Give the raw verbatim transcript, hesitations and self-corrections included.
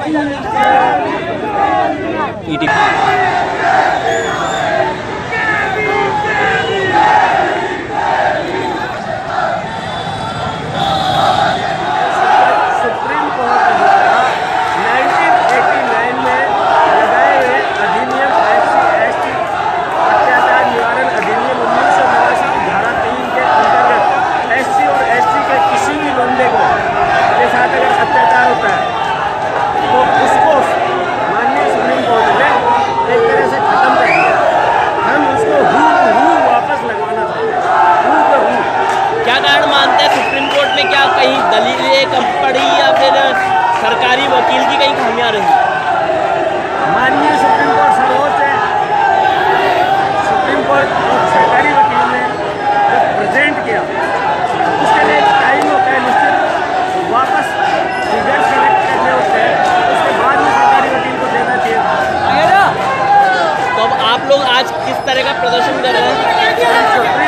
क्या कहीं दलीलें कम पड़ी या फिर सरकारी वकील की कहीं खामियां रही? माननीय सुप्रीम कोर्ट सर्वोच्च है। सुप्रीम कोर्ट और सरकारी वकील ने जब प्रेजेंट किया उसके लिए टाइम होता है निश्चित, वापस फिगर सेलेक्ट करने होते हैं, उसके बाद में सरकारी वकील को देना चाहिए। तो अब आप लोग आज किस तरह का प्रदर्शन कर रहे हैं?